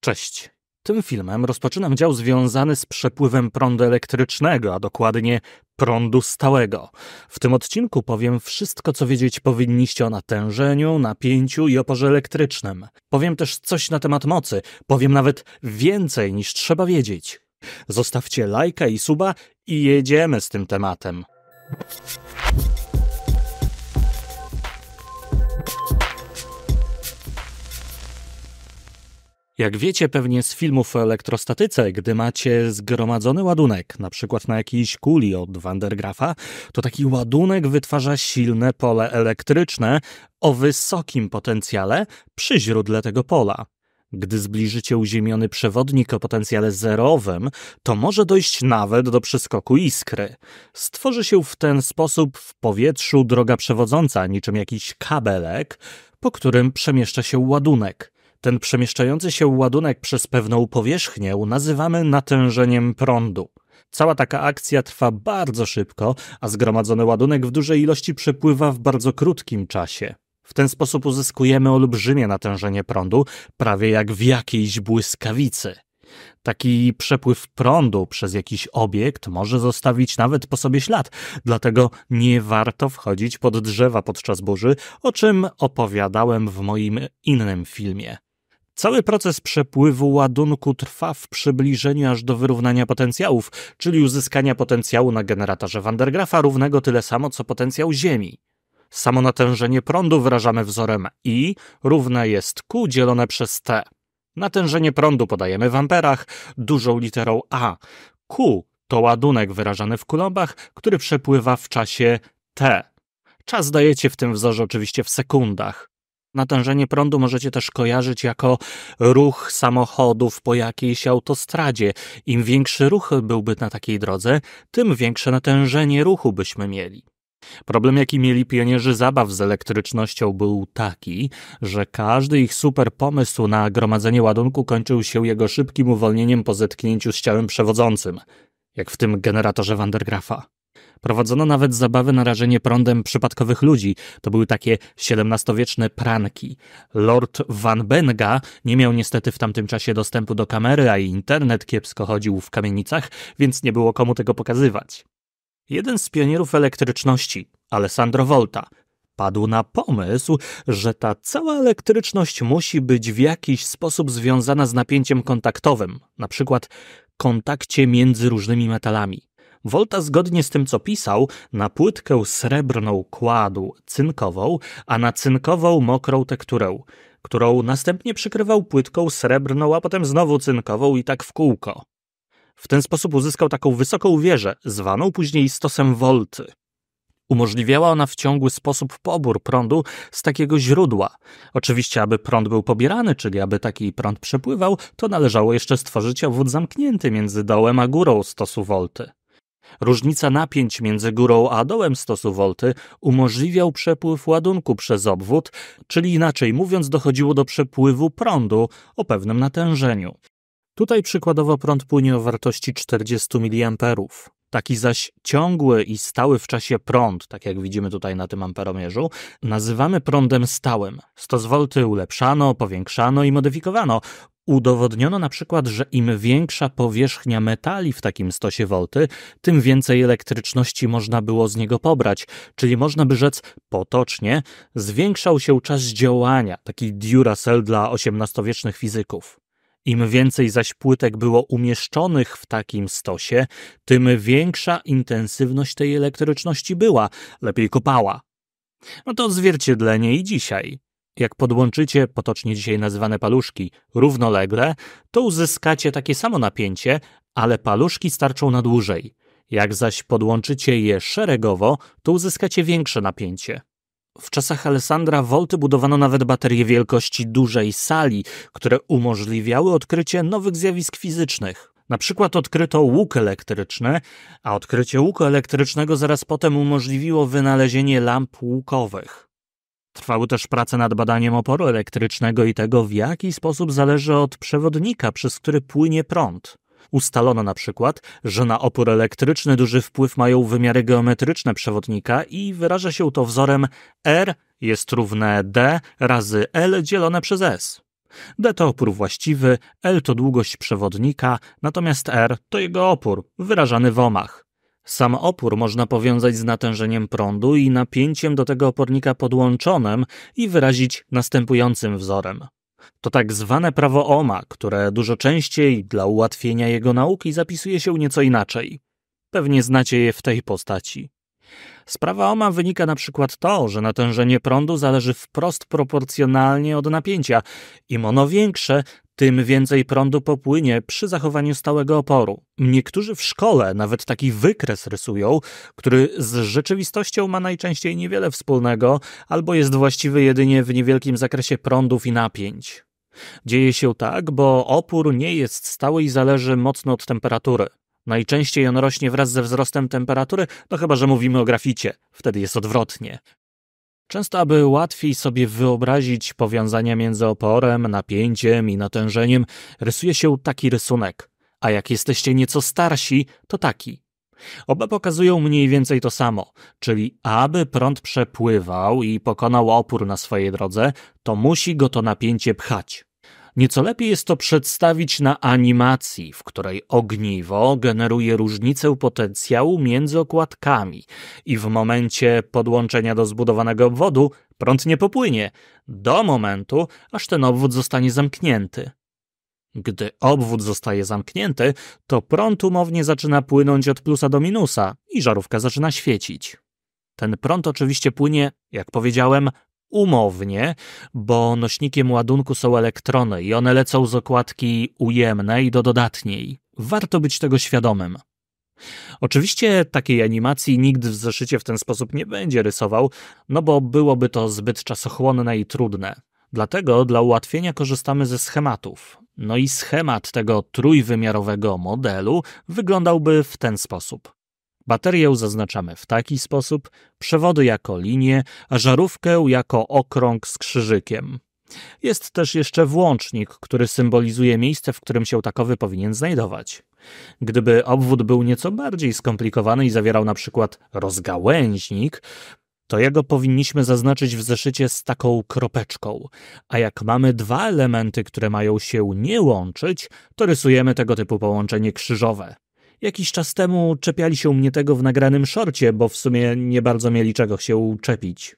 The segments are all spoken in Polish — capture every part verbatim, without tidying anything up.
Cześć. Tym filmem rozpoczynam dział związany z przepływem prądu elektrycznego, a dokładnie prądu stałego. W tym odcinku powiem wszystko, co wiedzieć powinniście o natężeniu, napięciu i oporze elektrycznym. Powiem też coś na temat mocy, powiem nawet więcej niż trzeba wiedzieć. Zostawcie lajka i suba i jedziemy z tym tematem. Jak wiecie pewnie z filmów o elektrostatyce, gdy macie zgromadzony ładunek, na przykład na jakiejś kuli od Van der Graafa, to taki ładunek wytwarza silne pole elektryczne o wysokim potencjale przy źródle tego pola. Gdy zbliżycie uziemiony przewodnik o potencjale zerowym, to może dojść nawet do przeskoku iskry. Stworzy się w ten sposób w powietrzu droga przewodząca, niczym jakiś kabelek, po którym przemieszcza się ładunek. Ten przemieszczający się ładunek przez pewną powierzchnię nazywamy natężeniem prądu. Cała taka akcja trwa bardzo szybko, a zgromadzony ładunek w dużej ilości przepływa w bardzo krótkim czasie. W ten sposób uzyskujemy olbrzymie natężenie prądu, prawie jak w jakiejś błyskawicy. Taki przepływ prądu przez jakiś obiekt może zostawić nawet po sobie ślad, dlatego nie warto wchodzić pod drzewa podczas burzy, o czym opowiadałem w moim innym filmie. Cały proces przepływu ładunku trwa w przybliżeniu aż do wyrównania potencjałów, czyli uzyskania potencjału na generatorze Van der Graafa równego tyle samo co potencjał Ziemi. Samo natężenie prądu wyrażamy wzorem I równe jest Q dzielone przez T. Natężenie prądu podajemy w amperach, dużą literą A. Q to ładunek wyrażany w kulombach, który przepływa w czasie T. Czas dajecie w tym wzorze oczywiście w sekundach. Natężenie prądu możecie też kojarzyć jako ruch samochodów po jakiejś autostradzie. Im większy ruch byłby na takiej drodze, tym większe natężenie ruchu byśmy mieli. Problem, jaki mieli pionierzy zabaw z elektrycznością, był taki, że każdy ich super pomysł na gromadzenie ładunku kończył się jego szybkim uwolnieniem po zetknięciu z ciałem przewodzącym, jak w tym generatorze Van der Graafa. Prowadzono nawet zabawy na rażenie prądem przypadkowych ludzi. To były takie siedemnastowieczne pranki. Lord Van Benga nie miał niestety w tamtym czasie dostępu do kamery, a i internet kiepsko chodził w kamienicach, więc nie było komu tego pokazywać. Jeden z pionierów elektryczności, Alessandro Volta, padł na pomysł, że ta cała elektryczność musi być w jakiś sposób związana z napięciem kontaktowym, na przykład kontakcie między różnymi metalami. Volta zgodnie z tym, co pisał, na płytkę srebrną kładł cynkową, a na cynkową mokrą tekturę, którą następnie przykrywał płytką srebrną, a potem znowu cynkową i tak w kółko. W ten sposób uzyskał taką wysoką wieżę, zwaną później stosem Volty. Umożliwiała ona w ciągły sposób pobór prądu z takiego źródła. Oczywiście, aby prąd był pobierany, czyli aby taki prąd przepływał, to należało jeszcze stworzyć obwód zamknięty między dołem a górą stosu Volty. Różnica napięć między górą a dołem stosu Volty umożliwiał przepływ ładunku przez obwód, czyli inaczej mówiąc dochodziło do przepływu prądu o pewnym natężeniu. Tutaj przykładowo prąd płynie o wartości czterdzieści miliamperów. Taki zaś ciągły i stały w czasie prąd, tak jak widzimy tutaj na tym amperomierzu, nazywamy prądem stałym. Stos Volty ulepszano, powiększano i modyfikowano. Udowodniono na przykład, że im większa powierzchnia metali w takim stosie Volty, tym więcej elektryczności można było z niego pobrać, czyli można by rzec potocznie, zwiększał się czas działania, taki Duracell dla osiemnastowiecznych fizyków. Im więcej zaś płytek było umieszczonych w takim stosie, tym większa intensywność tej elektryczności była, lepiej kopała. No to odzwierciedlenie i dzisiaj. Jak podłączycie, potocznie dzisiaj nazywane paluszki, równolegle, to uzyskacie takie samo napięcie, ale paluszki starczą na dłużej. Jak zaś podłączycie je szeregowo, to uzyskacie większe napięcie. W czasach Alessandra Volty budowano nawet baterie wielkości dużej sali, które umożliwiały odkrycie nowych zjawisk fizycznych. Na przykład odkryto łuk elektryczny, a odkrycie łuku elektrycznego zaraz potem umożliwiło wynalezienie lamp łukowych. Trwały też prace nad badaniem oporu elektrycznego i tego, w jaki sposób zależy od przewodnika, przez który płynie prąd. Ustalono na przykład, że na opór elektryczny duży wpływ mają wymiary geometryczne przewodnika i wyraża się to wzorem R jest równe D razy L dzielone przez S. D to opór właściwy, L to długość przewodnika, natomiast R to jego opór, wyrażany w ohmach. Sam opór można powiązać z natężeniem prądu i napięciem do tego opornika podłączonym i wyrazić następującym wzorem. To tak zwane prawo Ohma, które dużo częściej dla ułatwienia jego nauki zapisuje się nieco inaczej. Pewnie znacie je w tej postaci. Z prawa Ohma wynika na przykład to, że natężenie prądu zależy wprost proporcjonalnie od napięcia. Im ono większe, tym więcej prądu popłynie przy zachowaniu stałego oporu. Niektórzy w szkole nawet taki wykres rysują, który z rzeczywistością ma najczęściej niewiele wspólnego albo jest właściwy jedynie w niewielkim zakresie prądów i napięć. Dzieje się tak, bo opór nie jest stały i zależy mocno od temperatury. Najczęściej on rośnie wraz ze wzrostem temperatury, no chyba że mówimy o graficie, wtedy jest odwrotnie. Często, aby łatwiej sobie wyobrazić powiązania między oporem, napięciem i natężeniem, rysuje się taki rysunek, a jak jesteście nieco starsi, to taki. Oba pokazują mniej więcej to samo, czyli aby prąd przepływał i pokonał opór na swojej drodze, to musi go to napięcie pchać. Nieco lepiej jest to przedstawić na animacji, w której ogniwo generuje różnicę potencjału między okładkami i w momencie podłączenia do zbudowanego obwodu prąd nie popłynie do momentu, aż ten obwód zostanie zamknięty. Gdy obwód zostaje zamknięty, to prąd umownie zaczyna płynąć od plusa do minusa i żarówka zaczyna świecić. Ten prąd oczywiście płynie, jak powiedziałem, umownie, bo nośnikiem ładunku są elektrony i one lecą z okładki ujemnej do dodatniej. Warto być tego świadomym. Oczywiście takiej animacji nikt w zeszycie w ten sposób nie będzie rysował, no bo byłoby to zbyt czasochłonne i trudne. Dlatego dla ułatwienia korzystamy ze schematów. No i schemat tego trójwymiarowego modelu wyglądałby w ten sposób. Baterię zaznaczamy w taki sposób, przewody jako linię, a żarówkę jako okrąg z krzyżykiem. Jest też jeszcze włącznik, który symbolizuje miejsce, w którym się takowy powinien znajdować. Gdyby obwód był nieco bardziej skomplikowany i zawierał na przykład rozgałęźnik, to jego powinniśmy zaznaczyć w zeszycie z taką kropeczką, a jak mamy dwa elementy, które mają się nie łączyć, to rysujemy tego typu połączenie krzyżowe. Jakiś czas temu czepiali się mnie tego w nagranym szorcie, bo w sumie nie bardzo mieli czego się czepić.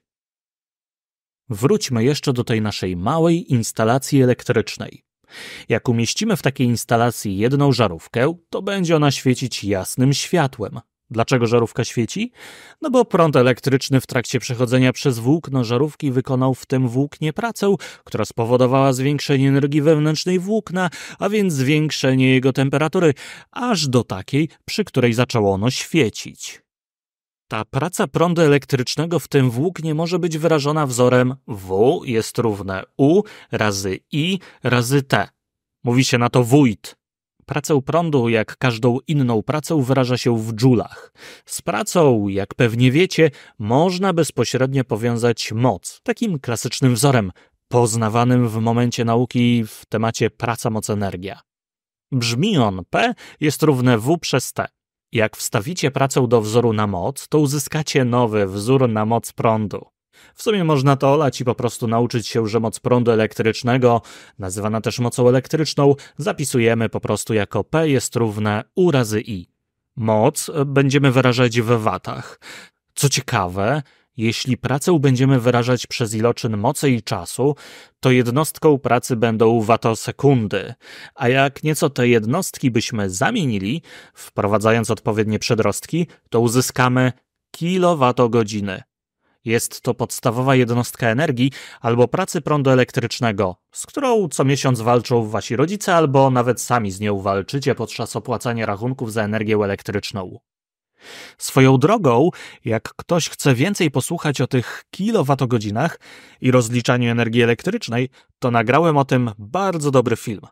Wróćmy jeszcze do tej naszej małej instalacji elektrycznej. Jak umieścimy w takiej instalacji jedną żarówkę, to będzie ona świecić jasnym światłem. Dlaczego żarówka świeci? No bo prąd elektryczny w trakcie przechodzenia przez włókno żarówki wykonał w tym włóknie pracę, która spowodowała zwiększenie energii wewnętrznej włókna, a więc zwiększenie jego temperatury, aż do takiej, przy której zaczęło ono świecić. Ta praca prądu elektrycznego w tym włóknie może być wyrażona wzorem W jest równe U razy I razy T. Mówi się na to wójt. Pracę prądu, jak każdą inną pracę, wyraża się w dżulach. Z pracą, jak pewnie wiecie, można bezpośrednio powiązać moc, takim klasycznym wzorem, poznawanym w momencie nauki w temacie praca-moc-energia. Brzmi on P jest równe W przez T. Jak wstawicie pracę do wzoru na moc, to uzyskacie nowy wzór na moc prądu. W sumie można to olać i po prostu nauczyć się, że moc prądu elektrycznego, nazywana też mocą elektryczną, zapisujemy po prostu jako P jest równe U razy I. Moc będziemy wyrażać w watach. Co ciekawe, jeśli pracę będziemy wyrażać przez iloczyn mocy i czasu, to jednostką pracy będą watosekundy, a jak nieco te jednostki byśmy zamienili, wprowadzając odpowiednie przedrostki, to uzyskamy kilowatogodziny. Jest to podstawowa jednostka energii albo pracy prądu elektrycznego, z którą co miesiąc walczą wasi rodzice albo nawet sami z nią walczycie podczas opłacania rachunków za energię elektryczną. Swoją drogą, jak ktoś chce więcej posłuchać o tych kilowatogodzinach i rozliczaniu energii elektrycznej, to nagrałem o tym bardzo dobry film.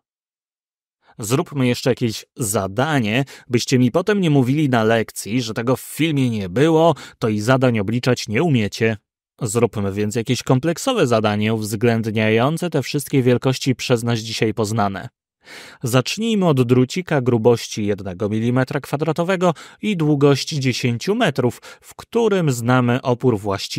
Zróbmy jeszcze jakieś zadanie, byście mi potem nie mówili na lekcji, że tego w filmie nie było, to i zadań obliczać nie umiecie. Zróbmy więc jakieś kompleksowe zadanie uwzględniające te wszystkie wielkości przez nas dzisiaj poznane. Zacznijmy od drucika grubości jednego milimetra kwadratowego i długości dziesięć metrów, w którym znamy opór właściwy.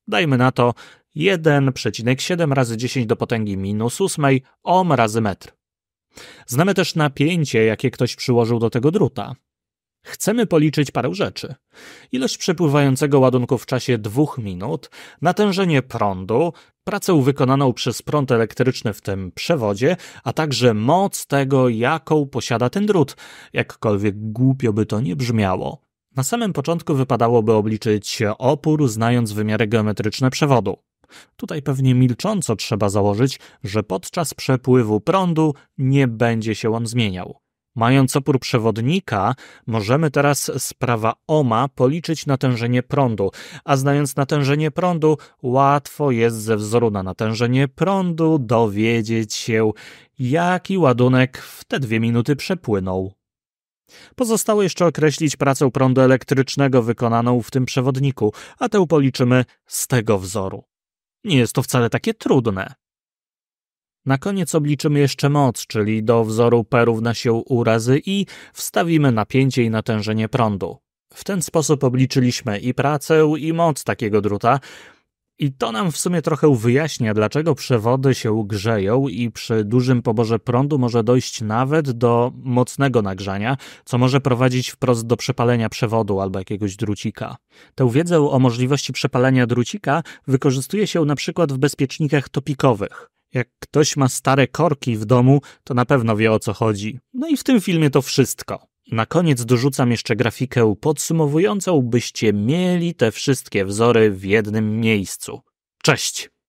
Dajmy na to jeden przecinek siedem razy dziesięć do potęgi minus ósmej ohm razy metr. Znamy też napięcie, jakie ktoś przyłożył do tego druta. Chcemy policzyć parę rzeczy. Ilość przepływającego ładunku w czasie dwóch minut, natężenie prądu, pracę wykonaną przez prąd elektryczny w tym przewodzie, a także moc tego, jaką posiada ten drut, jakkolwiek głupio by to nie brzmiało. Na samym początku wypadałoby obliczyć opór, znając wymiary geometryczne przewodu. Tutaj pewnie milcząco trzeba założyć, że podczas przepływu prądu nie będzie się on zmieniał. Mając opór przewodnika, możemy teraz z prawa ohma policzyć natężenie prądu, a znając natężenie prądu, łatwo jest ze wzoru na natężenie prądu dowiedzieć się, jaki ładunek w te dwie minuty przepłynął. Pozostało jeszcze określić pracę prądu elektrycznego wykonaną w tym przewodniku, a tę policzymy z tego wzoru. Nie jest to wcale takie trudne. Na koniec obliczymy jeszcze moc, czyli do wzoru P równa się U razy I wstawimy napięcie i natężenie prądu. W ten sposób obliczyliśmy i pracę, i moc takiego druta. I to nam w sumie trochę wyjaśnia, dlaczego przewody się grzeją i przy dużym poborze prądu może dojść nawet do mocnego nagrzania, co może prowadzić wprost do przepalenia przewodu albo jakiegoś drucika. Tę wiedzę o możliwości przepalenia drucika wykorzystuje się na przykład w bezpiecznikach topikowych. Jak ktoś ma stare korki w domu, to na pewno wie, o co chodzi. No i w tym filmie to wszystko. Na koniec dorzucam jeszcze grafikę podsumowującą, byście mieli te wszystkie wzory w jednym miejscu. Cześć!